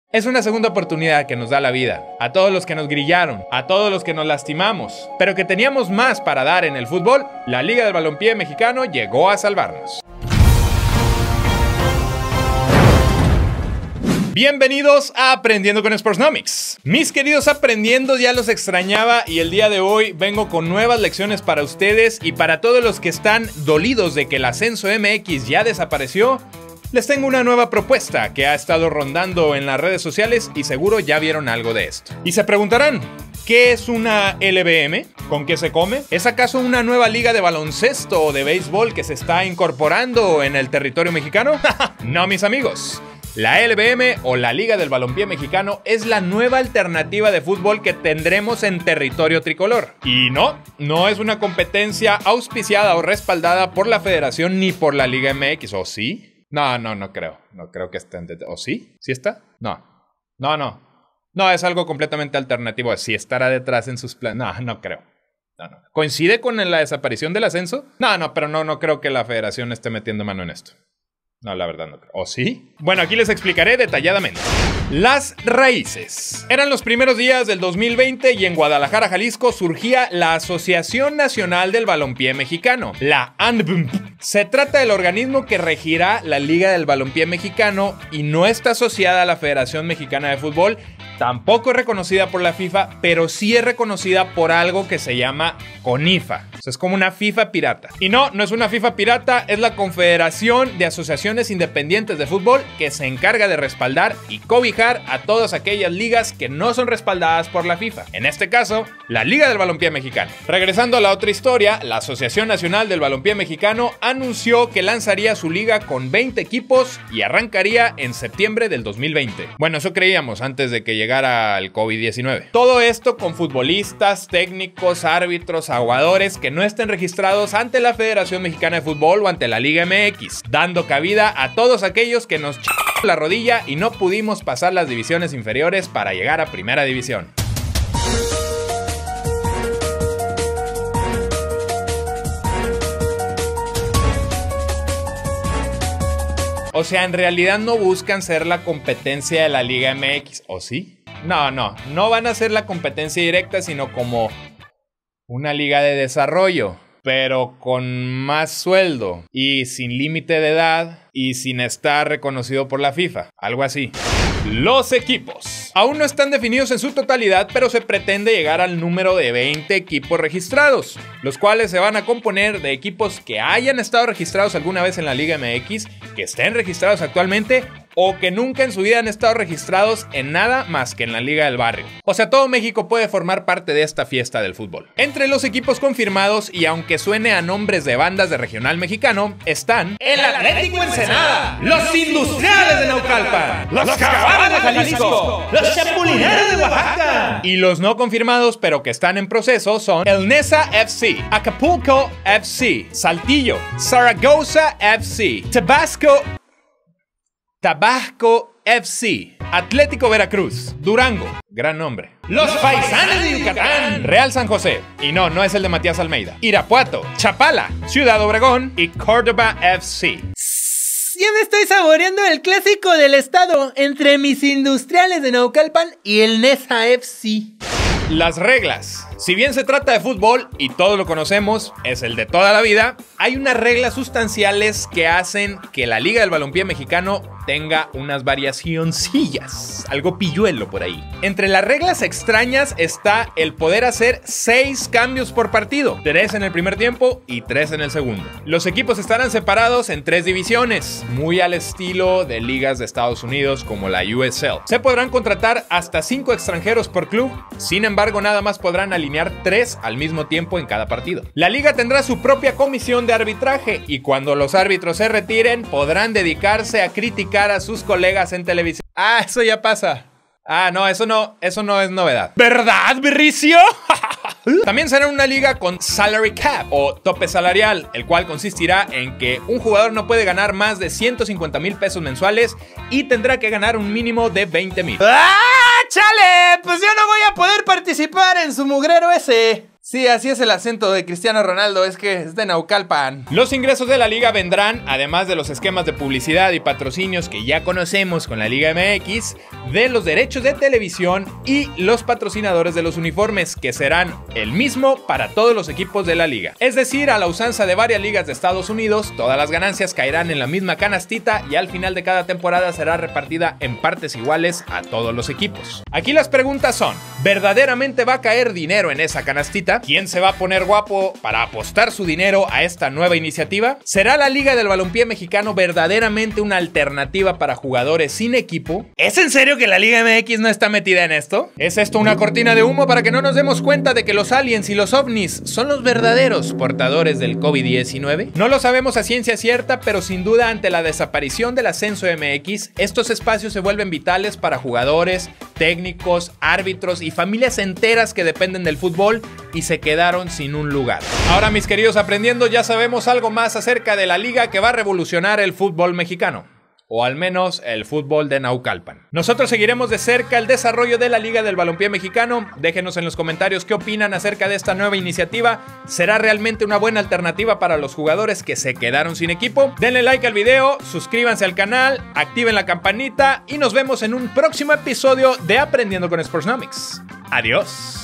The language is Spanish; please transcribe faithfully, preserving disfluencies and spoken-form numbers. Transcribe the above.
Es una segunda oportunidad que nos da la vida, a todos los que nos grillaron, a todos los que nos lastimamos, pero que teníamos más para dar en el fútbol. La Liga del Balompié Mexicano llegó a salvarnos. Bienvenidos a Aprendiendo con Sportsnomics. Mis queridos aprendiendo, ya los extrañaba y el día de hoy vengo con nuevas lecciones para ustedes y para todos los que están dolidos de que el Ascenso M X ya desapareció. Les tengo una nueva propuesta que ha estado rondando en las redes sociales y seguro ya vieron algo de esto. Y se preguntarán, ¿qué es una L B M? ¿Con qué se come? ¿Es acaso una nueva liga de baloncesto o de béisbol que se está incorporando en el territorio mexicano? No, mis amigos. La L B M o la Liga del Balompié Mexicano es la nueva alternativa de fútbol que tendremos en territorio tricolor. Y no, no es una competencia auspiciada o respaldada por la Federación ni por la Liga M X, ¿o sí? No, no, no creo. No creo que esté. ¿O sí? ¿Sí está? No. No, no. No, es algo completamente alternativo. Sí estará detrás en sus planes. No, no creo. No, no. ¿Coincide con la desaparición del ascenso? No, no, pero no, no creo que la Federación esté metiendo mano en esto. No, la verdad no creo. ¿O sí? Bueno, aquí les explicaré detalladamente. Las raíces. Eran los primeros días del dos mil veinte y en Guadalajara, Jalisco, surgía la Asociación Nacional del Balompié Mexicano, la A N B M. Se trata del organismo que regirá la Liga del Balompié Mexicano y no está asociada a la Federación Mexicana de Fútbol. Tampoco es reconocida por la FIFA, pero sí es reconocida por algo que se llama CONIFA. O sea, es como una FIFA pirata. Y no, no es una FIFA pirata, es la Confederación de Asociaciones Independientes de Fútbol que se encarga de respaldar y cobijar a todas aquellas ligas que no son respaldadas por la FIFA. En este caso, la Liga del Balompié Mexicano. Regresando a la otra historia, la Asociación Nacional del Balompié Mexicano anunció que lanzaría su liga con veinte equipos y arrancaría en septiembre del dos mil veinte. Bueno, eso creíamos antes de que llegara el COVID diecinueve. Todo esto con futbolistas, técnicos, árbitros, aguadores que no estén registrados ante la Federación Mexicana de Fútbol o ante la Liga M X, dando cabida a todos aquellos que nos ch... la rodilla y no pudimos pasar las divisiones inferiores para llegar a Primera División. O sea, en realidad no buscan ser la competencia de la Liga M X, ¿o sí? No, no, no van a ser la competencia directa, sino como una liga de desarrollo, pero con más sueldo y sin límite de edad y sin estar reconocido por la FIFA, algo así. Los equipos. Aún no están definidos en su totalidad, pero se pretende llegar al número de veinte equipos registrados, los cuales se van a componer de equipos que hayan estado registrados alguna vez en la Liga M X, que estén registrados actualmente o que nunca en su vida han estado registrados en nada más que en la Liga del Barrio. O sea, todo México puede formar parte de esta fiesta del fútbol. Entre los equipos confirmados, y aunque suene a nombres de bandas de regional mexicano, están el Atlético Ensenada, los Industriales de Naucalpan, los Jaguares de Jalisco, los Chapulineros de Oaxaca. Y los no confirmados, pero que están en proceso, son el Nesa F C, Acapulco F C, Saltillo, Zaragoza F C, Tabasco Tabasco F C, Atlético Veracruz, Durango, gran nombre, los Paisanes de Yucatán, Real San José, y no, no es el de Matías Almeida, Irapuato, Chapala, Ciudad Obregón y Córdoba F C. Ya me estoy saboreando el clásico del estado entre mis Industriales de Naucalpan y el Nesa F C. Las reglas. Si bien se trata de fútbol y todos lo conocemos, es el de toda la vida, hay unas reglas sustanciales que hacen que la Liga del Balompié Mexicano tenga unas variacioncillas, algo pilluelo por ahí. Entre las reglas extrañas está el poder hacer seis cambios por partido, tres en el primer tiempo y tres en el segundo. Los equipos estarán separados en tres divisiones, muy al estilo de ligas de Estados Unidos como la U S L. Se podrán contratar hasta cinco extranjeros por club, sin embargo nada más podrán alinear tres al mismo tiempo en cada partido. La liga tendrá su propia comisión de arbitraje y cuando los árbitros se retiren podrán dedicarse a criticar a sus colegas en televisión. Ah, eso ya pasa. Ah, no, eso no, eso no es novedad. ¿Verdad, Birricio? También será una liga con salary cap o tope salarial, el cual consistirá en que un jugador no puede ganar más de ciento cincuenta mil pesos mensuales y tendrá que ganar un mínimo de veinte mil. ¡Ah, chale! Pues yo no voy a poder participar en su mugrero ese. Sí, así es el acento de Cristiano Ronaldo, es que es de Naucalpan. Los ingresos de la liga vendrán, además de los esquemas de publicidad y patrocinios que ya conocemos con la Liga M X, de los derechos de televisión y los patrocinadores de los uniformes, que serán el mismo para todos los equipos de la liga. Es decir, a la usanza de varias ligas de Estados Unidos, todas las ganancias caerán en la misma canastita y al final de cada temporada será repartida en partes iguales a todos los equipos. Aquí las preguntas son: ¿verdaderamente va a caer dinero en esa canastita? ¿Quién se va a poner guapo para apostar su dinero a esta nueva iniciativa? ¿Será la Liga del Balompié Mexicano verdaderamente una alternativa para jugadores sin equipo? ¿Es en serio que la Liga M X no está metida en esto? ¿Es esto una cortina de humo para que no nos demos cuenta de que los aliens y los ovnis son los verdaderos portadores del COVID diecinueve? No lo sabemos a ciencia cierta, pero sin duda ante la desaparición del ascenso M X, estos espacios se vuelven vitales para jugadores, técnicos, árbitros y familias enteras que dependen del fútbol y se quedaron sin un lugar. Ahora, mis queridos aprendiendo, ya sabemos algo más acerca de la liga que va a revolucionar el fútbol mexicano. O al menos el fútbol de Naucalpan. Nosotros seguiremos de cerca el desarrollo de la Liga del Balompié Mexicano. Déjenos en los comentarios qué opinan acerca de esta nueva iniciativa. ¿Será realmente una buena alternativa para los jugadores que se quedaron sin equipo? Denle like al video, suscríbanse al canal, activen la campanita y nos vemos en un próximo episodio de Aprendiendo con Sportsnomics. Adiós.